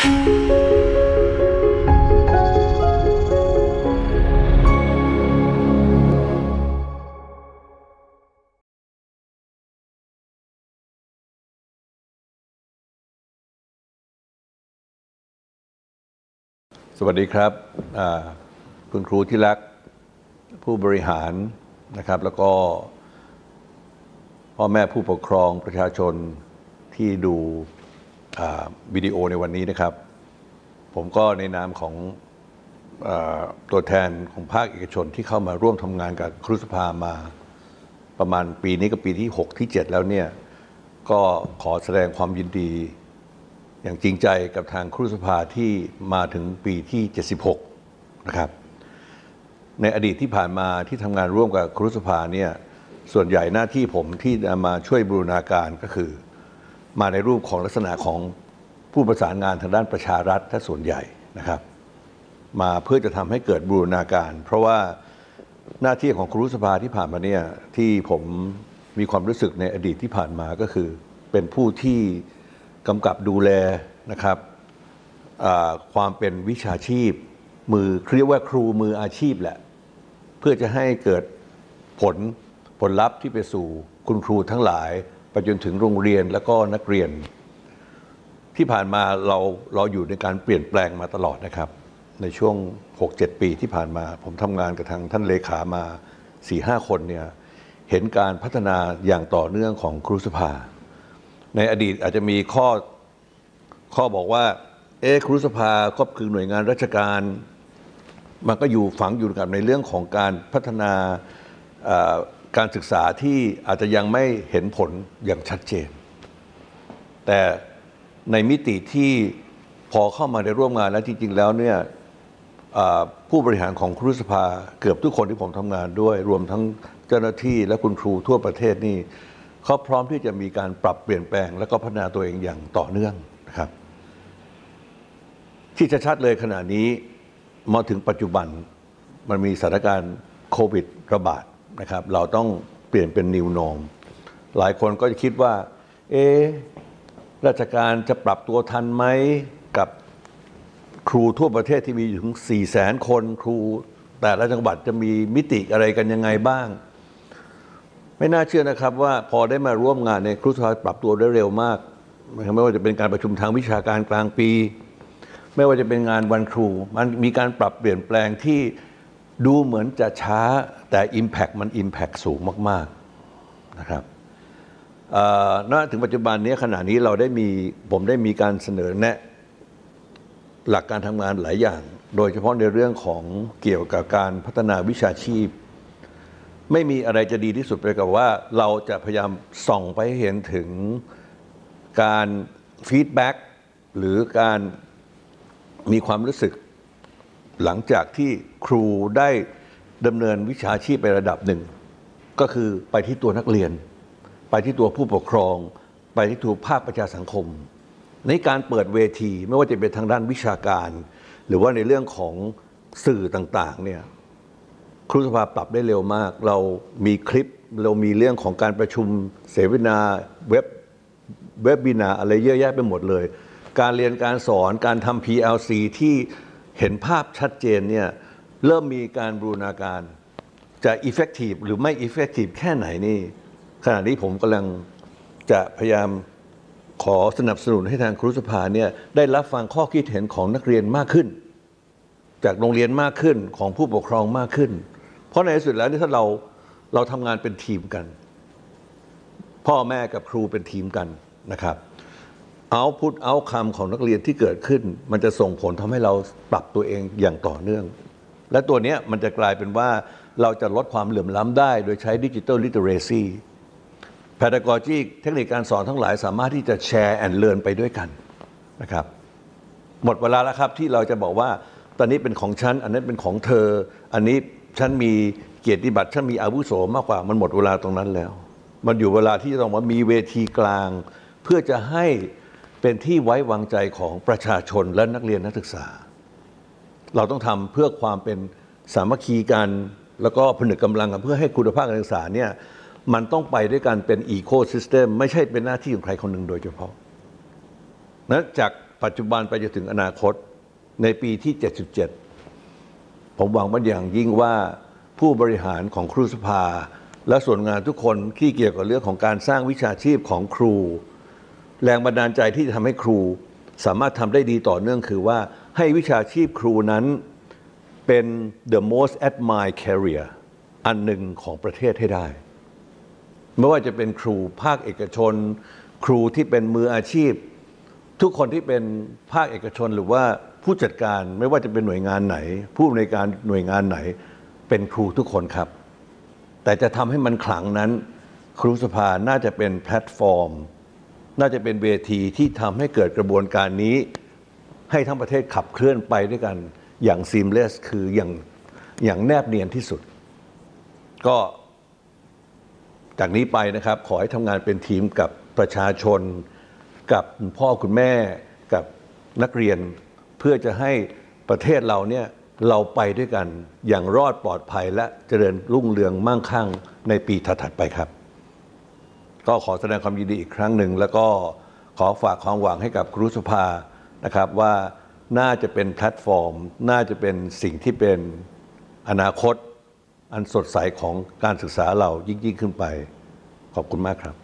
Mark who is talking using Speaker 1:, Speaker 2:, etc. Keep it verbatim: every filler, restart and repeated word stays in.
Speaker 1: สวัสดีครับคุณครูที่รักผู้บริหารนะครับแล้วก็พ่อแม่ผู้ปกครองประชาชนที่ดูวิดีโอในวันนี้นะครับผมก็ในนามของตัวแทนของภาคเอกชนที่เข้ามาร่วมทำงานกับครุสภามาประมาณปีนี้กับปีที่หกที่เจ็ดแล้วเนี่ยก็ขอแสดงความยินดีอย่างจริงใจกับทางครุสภาที่มาถึงปีที่เจ็ดสิบหกนะครับในอดีตที่ผ่านมาที่ทำงานร่วมกับครุสภาเนี่ยส่วนใหญ่หน้าที่ผมที่จะมาช่วยบูรณาการก็คือมาในรูปของลักษณะของผู้ประสานงานทางด้านประชารัฐถ้าส่วนใหญ่นะครับมาเพื่อจะทำให้เกิดบูรณาการเพราะว่าหน้าที่ของครุสภาที่ผ่านมาเนี่ยที่ผมมีความรู้สึกในอดีตที่ผ่านมาก็คือเป็นผู้ที่กำกับดูแลนะครับความเป็นวิชาชีพมือเรียกว่าครูมืออาชีพแหละเพื่อจะให้เกิดผลผลลัพธ์ที่ไปสู่คุณครูทั้งหลายไปจนถึงโรงเรียนแล้วก็นักเรียนที่ผ่านมาเราเราอยู่ในการเปลี่ยนแปลงมาตลอดนะครับในช่วง หกเจ็ด ปีที่ผ่านมาผมทำงานกับทางท่านเลขามา สี่ห้า คนเนี่ยเห็นการพัฒนาอย่างต่อเนื่องของครุสภาในอดีตอาจจะมีข้อข้อบอกว่าเอ๊ะครุสภาก็คือหน่วยงานราชการมันก็อยู่ฝังอยู่กับในเรื่องของการพัฒนาการศึกษาที่อาจจะยังไม่เห็นผลอย่างชัดเจนแต่ในมิติที่พอเข้ามาในร่วมงานแล้วจริงๆแล้วเนี่ยผู้บริหารของครุสภาเกือบทุกคนที่ผมทำงานด้วยรวมทั้งเจ้าหน้าที่และคุณครูทั่วประเทศนี่เขาพร้อมที่จะมีการปรับเปลี่ยนแปลงและก็พัฒนาตัวเองอย่างต่อเนื่องนะครับที่ชัดๆเลยขณะนี้มาถึงปัจจุบันมันมีสถานการณ์โควิดระบาดนะครับเราต้องเปลี่ยนเป็น New Norm หลายคนก็จะคิดว่าเอ๊ะราชการจะปรับตัวทันไหมกับครูทั่วประเทศที่มีถึง สี่แสน คนครูแต่ละจังหวัดจะมีมิติอะไรกันยังไงบ้างไม่น่าเชื่อนะครับว่าพอได้มาร่วมงานในครุสภาปรับตัวได้เร็วมากไม่ว่าจะเป็นการประชุมทางวิชาการกลางปีไม่ว่าจะเป็นงานวันครูมันมีการปรับเปลี่ยนแปลงที่ดูเหมือนจะช้าแต่ Impact มัน Impact สูงมากๆนะครับณถึงปัจจุบันนี้ขณะนี้เราได้มีผมได้มีการเสนอแนะหลักการทำงานหลายอย่างโดยเฉพาะในเรื่องของเกี่ยวกับการพัฒนาวิชาชีพไม่มีอะไรจะดีที่สุดไปกว่าว่าเราจะพยายามส่องไปให้เห็นถึงการฟีดแบ็กหรือการมีความรู้สึกหลังจากที่ครูได้ดำเนินวิชาชีพไประดับหนึ่งก็คือไปที่ตัวนักเรียนไปที่ตัวผู้ปกครองไปที่ตัวภาคประชาสังคมในการเปิดเวทีไม่ว่าจะเป็นทางด้านวิชาการหรือว่าในเรื่องของสื่อต่างๆเนี่ยครุสภาปรับได้เร็วมากเรามีคลิปเรามีเรื่องของการประชุมเสวนาเว็บเว็บบินาอะไรเยอะแยะไปหมดเลยการเรียนการสอนการทำ พี แอล ซี ที่เห็นภาพชัดเจนเนี่ยเริ่มมีการบูรณาการจะ effective หรือไม่ effective แค่ไหนนี่ขณะนี้ผมกำลังจะพยายามขอสนับสนุนให้ทางครุสภาเนี่ยได้รับฟังข้อคิดเห็นของนักเรียนมากขึ้นจากโรงเรียนมากขึ้นของผู้ปกครองมากขึ้นเพราะในที่สุดแล้วถ้าเราเราทำงานเป็นทีมกันพ่อแม่กับครูเป็นทีมกันนะครับเอาพุทเอาคำของนักเรียนที่เกิดขึ้นมันจะส่งผลทำให้เราปรับตัวเองอย่างต่อเนื่องและตัวนี้มันจะกลายเป็นว่าเราจะลดความเหลื่อมล้ำได้โดยใช้ดิจิทัลลิเทเรซีpedagogy เทคนิคการสอนทั้งหลายสามารถที่จะแชร์แอนด์เลิร์นไปด้วยกันนะครับหมดเวลาแล้วครับที่เราจะบอกว่าตอนนี้เป็นของฉันอันนั้นเป็นของเธออันนี้ฉันมีเกียรติบัตรฉันมีอาวุโสมากกว่ามันหมดเวลาตรงนั้นแล้วมันอยู่เวลาที่จะต้องมามีเวทีกลางเพื่อจะให้เป็นที่ไว้วางใจของประชาชนและนักเรียนนักศึกษาเราต้องทำเพื่อความเป็นสามัคคีกันแล้วก็ผนึกกำลังกันเพื่อให้คุณภาพการศึกษาเนี่ยมันต้องไปด้วยกันเป็นอีโคซิสเต็มไม่ใช่เป็นหน้าที่ของใครคนหนึ่งโดยเฉพาะนั้นจากปัจจุบันไปจนถึงอนาคตในปีที่เจ็ดสิบเจ็ดผมหวังเป็นอย่างยิ่งว่าผู้บริหารของครูสภาและส่วนงานทุกคนที่เกี่ยวกับเรื่องของการสร้างวิชาชีพของครูแรงบันดาลใจที่จะทำให้ครูสามารถทำได้ดีต่อเนื่องคือว่าให้วิชาชีพครูนั้นเป็น the most admired career อันหนึ่งของประเทศให้ได้ไม่ว่าจะเป็นครูภาคเอกชนครูที่เป็นมืออาชีพทุกคนที่เป็นภาคเอกชนหรือว่าผู้จัดการไม่ว่าจะเป็นหน่วยงานไหนผู้อำนวยการหน่วยงานไหนเป็นครูทุกคนครับแต่จะทำให้มันขลังนั้นครูสภาน่าจะเป็นแพลตฟอร์มน่าจะเป็นเวทีที่ทำให้เกิดกระบวนการนี้ให้ทั้งประเทศขับเคลื่อนไปด้วยกันอย่าง seamless คืออย่างอย่างแนบเนียนที่สุดก็จากนี้ไปนะครับขอให้ทำงานเป็นทีมกับประชาชนกับคุณพ่อคุณแม่กับนักเรียนเพื่อจะให้ประเทศเราเนี่ยเราไปด้วยกันอย่างรอดปลอดภัยและเจริญรุ่งเรืองมั่งคั่งในปีถัดๆไปครับก็ขอแสดงความยินดีอีกครั้งหนึ่งแล้วก็ขอฝากความหวังให้กับครูสภานะครับว่าน่าจะเป็นแพลตฟอร์มน่าจะเป็นสิ่งที่เป็นอนาคตอันสดใสของการศึกษาเรายิ่งๆขึ้นไปขอบคุณมากครับ